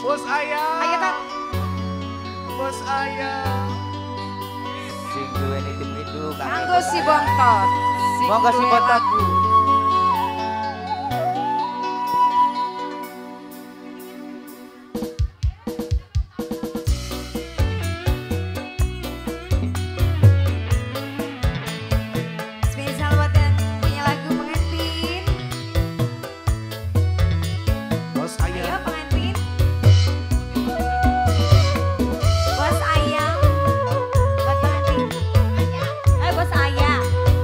Bos ayah. Ayo Tat. Bos ayah. Sing duweni tim rindu Kanggo si Bontot. Monggo si Bontot. Spesial buat yang punya lagu pengantin. Bos Ayo ayah. pengantin. Bos ayam. Buat pengantin. Bos ayam.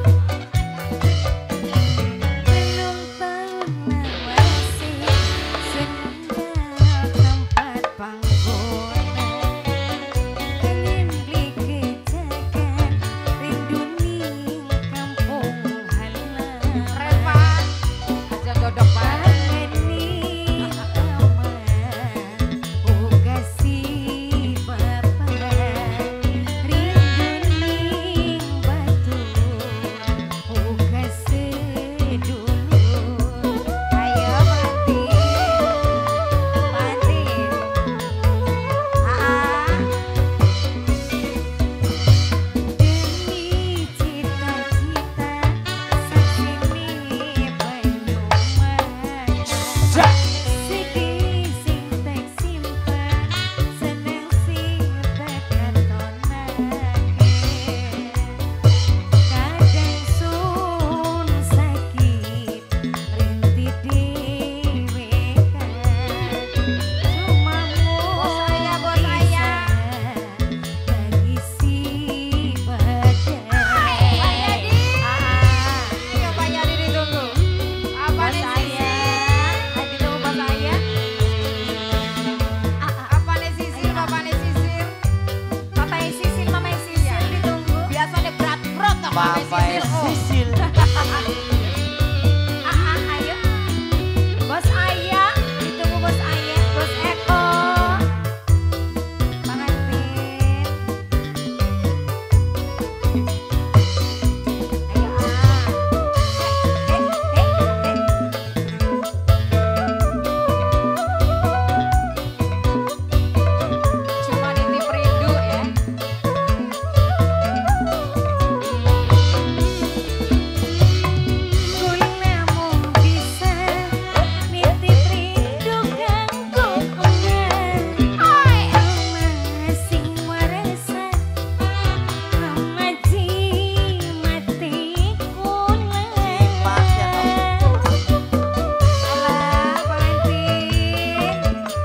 Belum tahu nawasi sendal tempat panggonan. Pengen beli kejagan rindu ning kampung halaman. Repan aja dodok banget nih aman uga si bapak rindu ning batu uga sedulur. Ayo Pantin demi cita-cita saksini penyuman sedih sing tek simpen seneng sing tek katonake kadang sun sakit rintik dhewe kan cumamu bos saya lagi si badan Pak Yadi ditunggu apa nih saya lagi tunggu Pak saya apa nih sisir bapak nih sisir bapak sisir mama sisir ditunggu biasanya berat berat Mama Sisil. ayo bos ayah ditunggu bos ayah bos Eko pengantin ayo cuma nitip rindu ya. Kula mung bisa nitip rindu kanggo pengen Mama sing warasa Mama mati kula Alah pengantin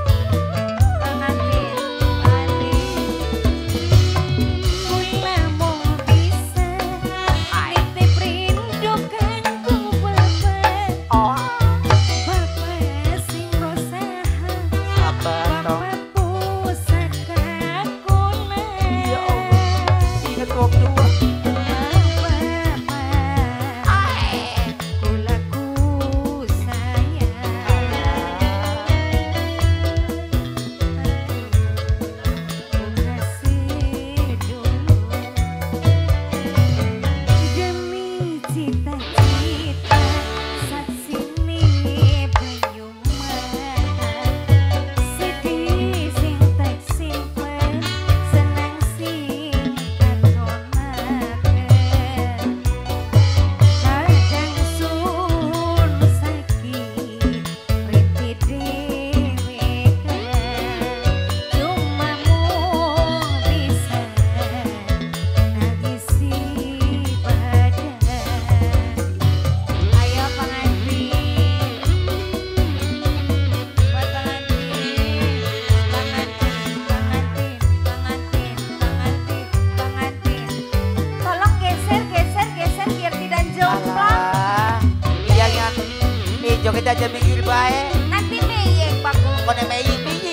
Kula mung bisa nitip rindu kanggo bapak Bapak sing rosaha Bapak pusaka kula Ingat wong tua. Bapak kulaku demi cita-cita saksini penyuman sedih sing tek simpen seneng sing katonaken kadang sun sakit rintik dhewe kan cuma mung bisa nagisi badan ayo pengantin buat pengantin tolong geser biar tidak jomplang Alah. Iya yang nih joget aja mikir bae. nanti nih yang baku Kone mei